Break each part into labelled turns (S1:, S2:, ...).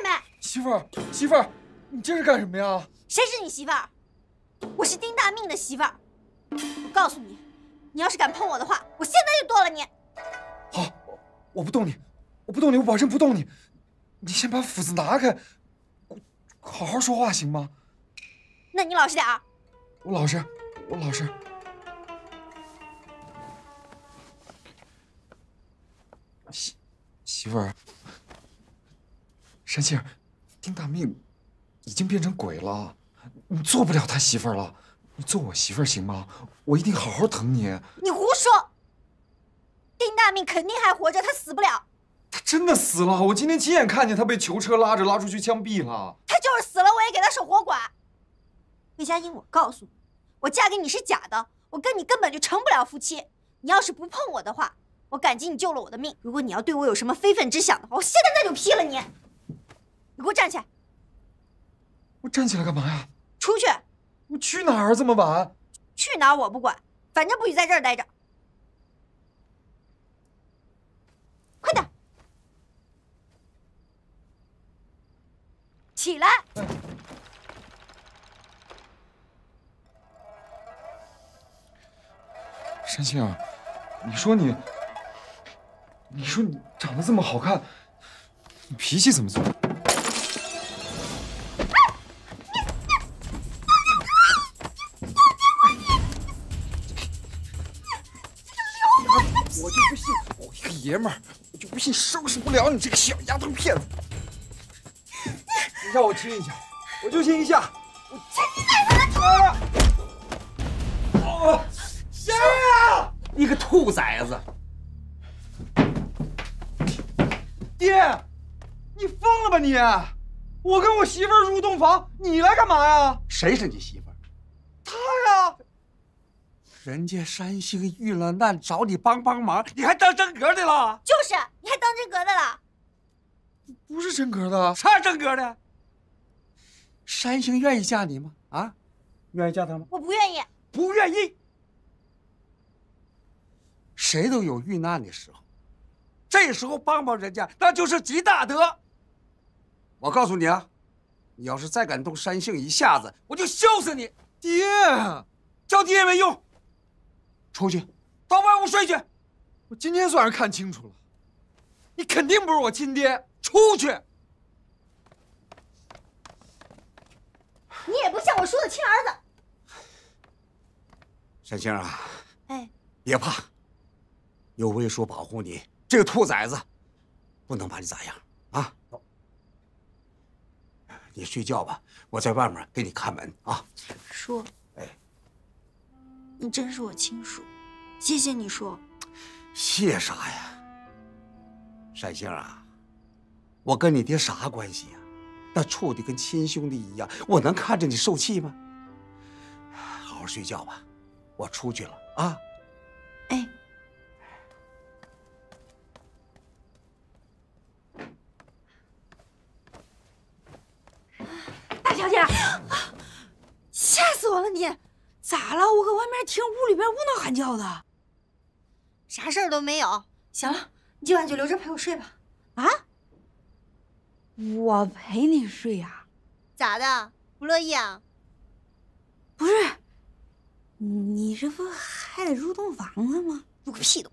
S1: 没？
S2: 媳妇儿，媳妇儿，你这是干什么呀？
S1: 谁是你媳妇儿？我是丁大命的媳妇儿。我告诉你，你要是敢碰我的话，我现在就剁了你。
S2: 好，我不动你，我不动你，我保证不动你。你先把斧子拿开，好好说话行吗？
S1: 那你老实点儿。
S2: 我老实，我老实。媳妇儿，山杏，丁大命已经变成鬼了，你做不了他媳妇儿了。你做我媳妇儿行吗？我一定好好疼你。
S1: 你胡说！丁大命肯定还活着，他死不了。
S2: 他真的死了，我今天亲眼看见他被囚车拉出去枪毙了。
S1: 他就是死了，我也给他守活寡。魏佳音，我告诉你，我嫁给你是假的，我跟你根本就成不了夫妻。你要是不碰我的话，我感激你救了我的命。如果你要对我有什么非分之想的话，我现在就劈了你。你给我站起来！
S2: 我站起来干嘛呀？
S1: 出去！
S2: 我去哪儿？这么晚？
S1: 去哪儿我不管，反正不许在这儿待着。快点！起来！
S2: 山杏，你说你长得这么好看，你脾气怎么这么……我就不信，我一个爷们儿，我就不信收拾不了你这个小丫头片子。你让我亲一下，我就亲一下。我亲你！谁呀？
S3: 你个兔崽子！
S2: 爹，你疯了吧你？我跟我媳妇儿入洞房，你来干嘛呀？
S3: 谁是你媳妇儿？
S2: 她呀。
S3: 人家山杏遇了难，找你帮忙，你还当真格的了？
S1: 就是，你还当真格的了？
S2: 不是真格的。
S3: 啥真格的？山杏愿意嫁你吗？啊，愿意嫁他吗？
S1: 我不愿意。
S3: 不愿意。谁都有遇难的时候，这时候帮人家，那就是积大德。我告诉你啊，你要是再敢动山杏一下子，我就削死你！
S2: 爹，
S3: 叫爹也没用。出去，到外屋睡去。
S2: 我今天算是看清楚了，你肯定不是我亲爹。
S3: 出去！
S1: 你也不像我说的亲儿子。
S3: 山杏啊，
S1: 哎，
S3: 别怕，有魏叔保护你，这个兔崽子不能把你咋样啊！你睡觉吧，我在外面给你看门啊。
S1: 叔，
S3: 哎，
S1: 你真是我亲叔，谢谢你叔。
S3: 谢啥呀？山杏啊，我跟你爹啥关系呀？那处的跟亲兄弟一样，我能看着你受气吗？好好睡觉吧，我出去了啊。
S1: 哎。大小姐，吓死我了你！咋了？我搁外面听屋里边呜闹喊叫的。啥事儿都没有。行了，你今晚就留着陪我睡吧。啊？
S4: 我陪你睡呀？
S1: 咋的？不乐意啊？
S4: 不是，你这不还得入洞房了吗？
S1: 入个屁洞！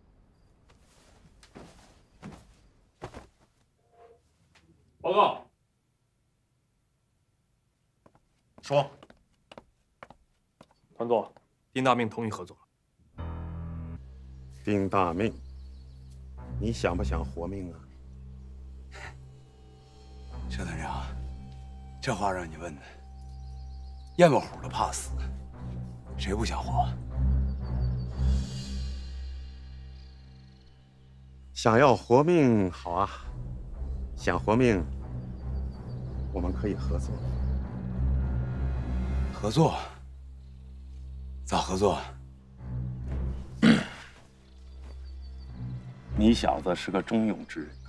S5: 报告。说。团座，丁大命同意合作。
S6: 丁大命，你想不想活命啊？
S7: 肖团长，这话让你问的，燕子虎都怕死，谁不想活？
S6: 想要活命好啊，想活命，我们可以合作。
S7: 合作？咋合作？
S6: 你小子是个忠勇之人啊，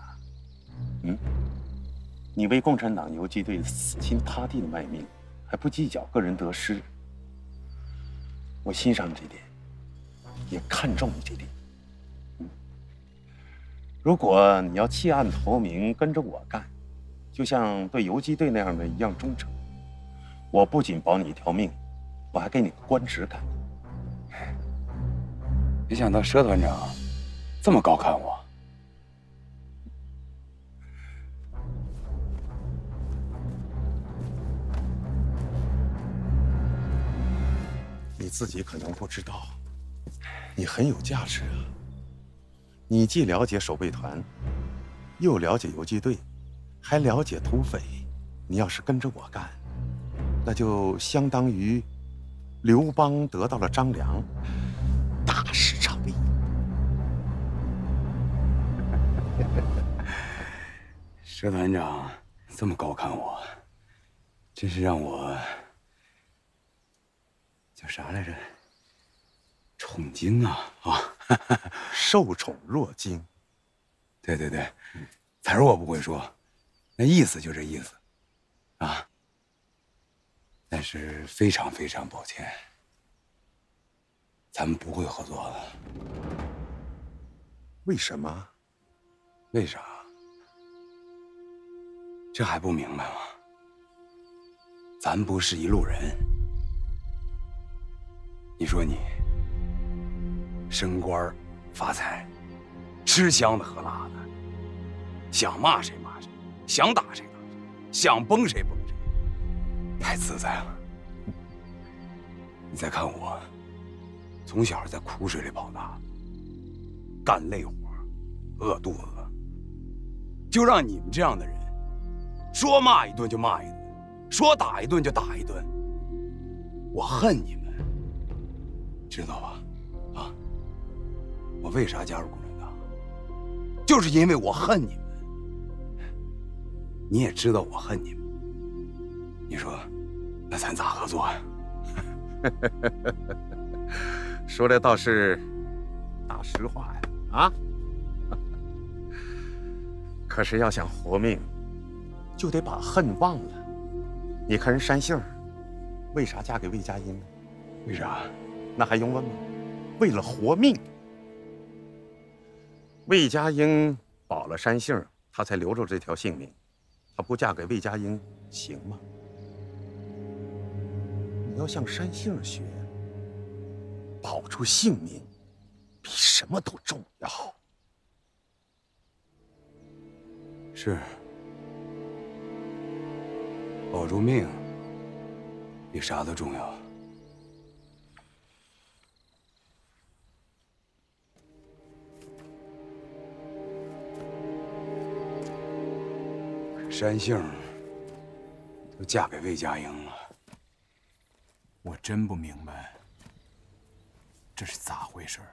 S6: 你为共产党游击队死心塌地的卖命，还不计较个人得失。我欣赏你这点，也看重你这点。如果你要弃暗投明，跟着我干， 就像对游击队那样的一样忠诚。我不仅保你一条命，我还给你个官职干。
S7: 没想到佘团长这么高看我。
S6: 你自己可能不知道，你很有价值啊！你既了解守备团，又了解游击队，还了解土匪。你要是跟着我干，那就相当于刘邦得到了张良，大事成立。
S7: 佘团长这么高看我，真是让我叫啥来着？宠惊啊！
S6: 受宠若惊。
S7: 对对对，词儿我不会说，那意思就这意思啊。但是非常非常抱歉，咱们不会合作了。
S6: 为什么？
S7: 为啥？这还不明白吗？咱不是一路人。你说你升官发财，吃香的喝辣的，想骂谁骂谁，想打谁打谁，想崩谁崩谁，太自在了。你再看我，从小在苦水里跑大，干累活，饿肚子，就让你们这样的人说骂一顿就骂一顿，说打一顿就打一顿。我恨你们，知道吧？啊！我为啥加入共产党？就是因为我恨你们。你也知道我恨你们，你说，那咱咋合作呀？
S6: 说的倒是大实话呀！啊！可是要想活命，就得把恨忘了。你看人山杏为啥嫁给魏佳音呢？
S7: 为啥？
S6: 那还用问吗？为了活命。魏佳音保了山杏，她才留着这条性命。她不嫁给魏佳音行吗？你要向山杏学，保住性命比什么都重要。
S7: 是，保住命比啥都重要。山杏都嫁给魏佳英了，我真不明白这是咋回事儿。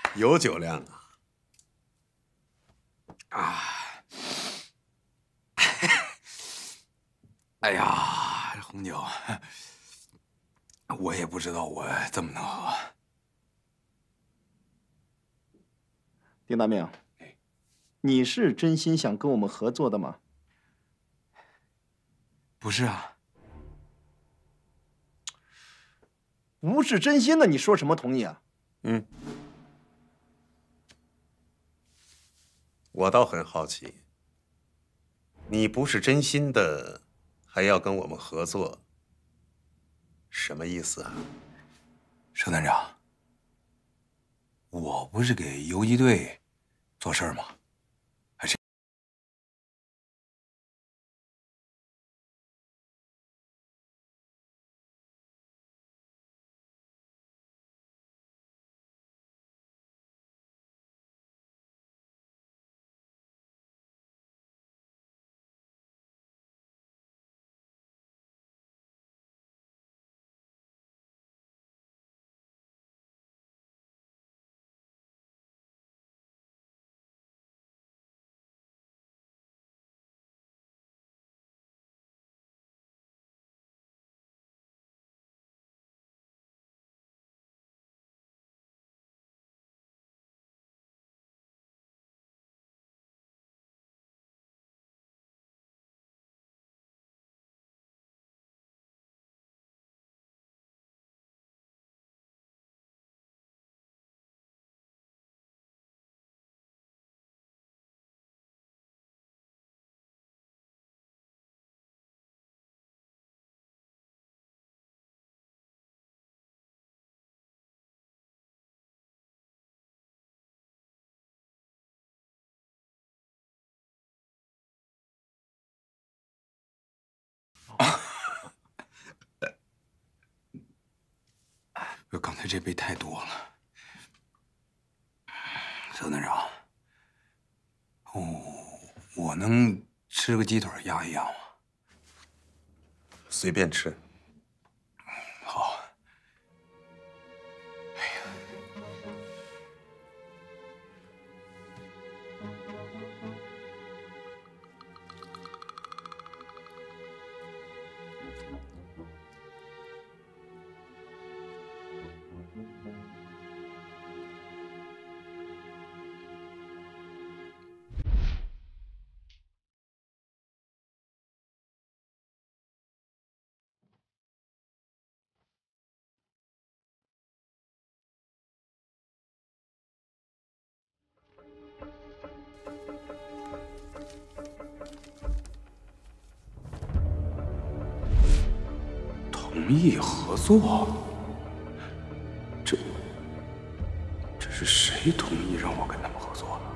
S6: 有酒量啊！
S7: 啊！哎呀，这红酒，我也不知道我这么能喝。
S8: 丁大命，你是真心想跟我们合作的吗？
S7: 不是啊。
S8: 不是真心的，你说什么同意啊？
S6: 嗯，我倒很好奇，你不是真心的，还要跟我们合作，什么意思啊？
S7: 佘团长，我不是给游击队做事吗？刚才这杯太多了，佘团长，我能吃个鸡腿压一压吗？
S6: 随便吃。
S7: 好。同意合作？这是谁同意让我跟他们合作了？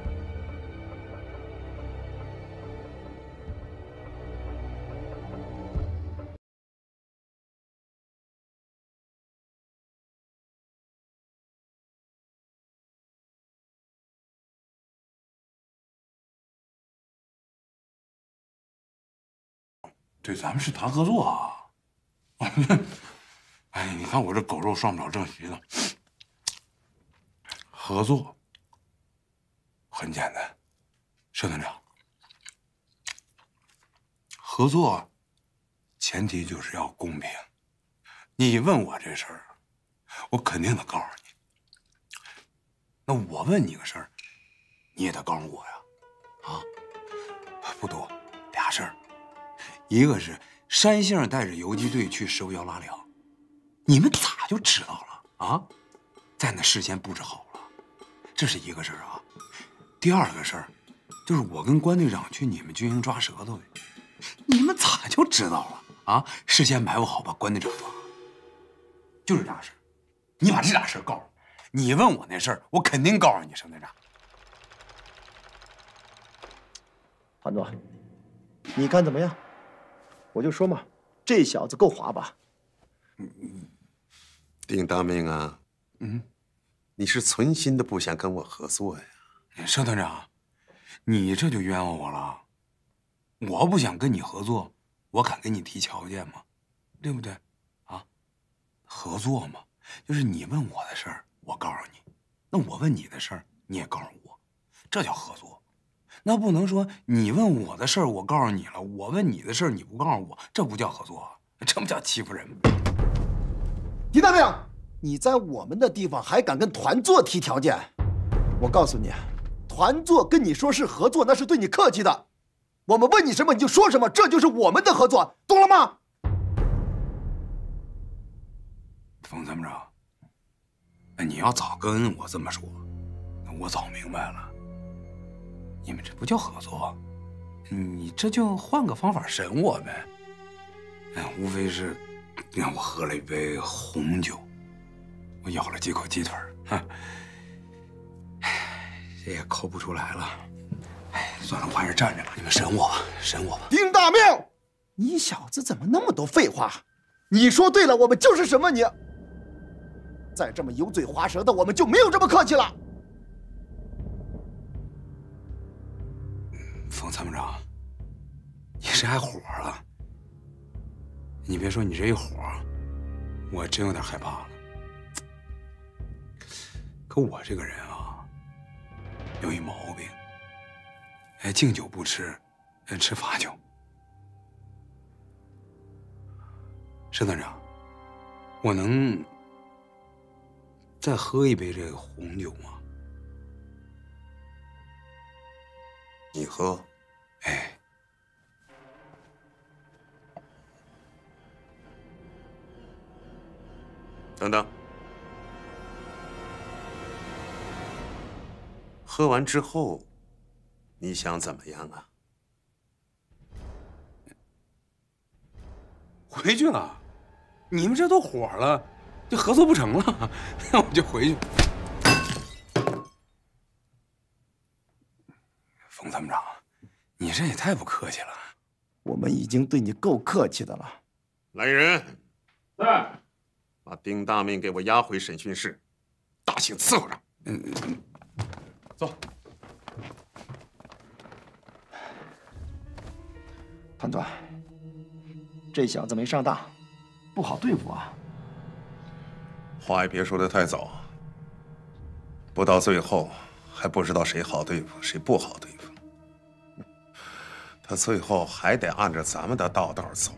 S7: 对，咱们是谈合作啊。哎，你看我这狗肉上不了正席了。合作很简单，佘团长，合作前提就是要公平。你问我这事儿，我肯定得告诉你。那我问你个事儿，你也得告诉我呀。啊，不多，俩事儿，一个是山杏带着游击队去石油拉粮，你们咋就知道了啊？在那事先布置好了，这是一个事儿啊。第二个事儿，就是我跟关队长去你们军营抓舌头去，你们咋就知道了啊？事先埋伏好把关队长抓，就这俩事儿。你把这俩事儿告诉我，你问我那事儿，我肯定告诉你，佘队长。
S8: 团座，你看怎么样？我就说嘛，这小子够滑吧？
S6: 丁大命啊，你是存心的不想跟我合作呀？
S7: 佘团长，你这就冤枉我了。我不想跟你合作，我敢跟你提条件吗？对不对？啊，合作嘛，就是你问我的事儿，我告诉你， 那我问你的事儿，你也告诉我，这叫合作。那不能说你问我的事儿，我告诉你了；我问你的事儿，你不告诉我，这不叫合作，这不叫欺负人吗？
S8: 狄大明，你在我们的地方还敢跟团座提条件？我告诉你，团座跟你说是合作，那是对你客气的。我们问你什么你就说什么，这就是我们的合作，懂了吗？
S7: 冯参谋长，你要早跟我这么说，那我早明白了。你们这不叫合作，你这就换个方法审我呗。无非是让我喝了一杯红酒，我咬了几口鸡腿儿，这也抠不出来了。算了，我还是站着吧。你们审我吧，审我吧。
S8: 丁大明，你小子怎么那么多废话？你说对了，我们就是审问你。再这么油嘴滑舌的，我们就没有这么客气了。
S7: 冯参谋长，你这还火了？你别说，你这一火，我真有点害怕了。可我这个人啊，有一毛病，敬酒不吃，吃罚酒。申团长，我能再喝一杯这个红酒吗？
S6: 你喝。
S7: 哎，
S6: 等等，喝完之后，你想怎么样啊？
S7: 回去了。你们这都火了，这合作不成了，那我就回去。冯参谋长，你这也太不客气了。
S8: 我们已经对你够客气的了。
S6: 来人，
S5: 在。
S6: 把丁大明给我押回审讯室，大刑伺候着。
S5: 走。
S8: 团座，这小子没上当，不好对付啊。
S6: 话也别说得太早，不到最后还不知道谁好对付，谁不好对付。他最后还得按照咱们的道走。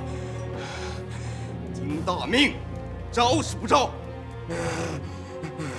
S9: 丁大明，招是不招？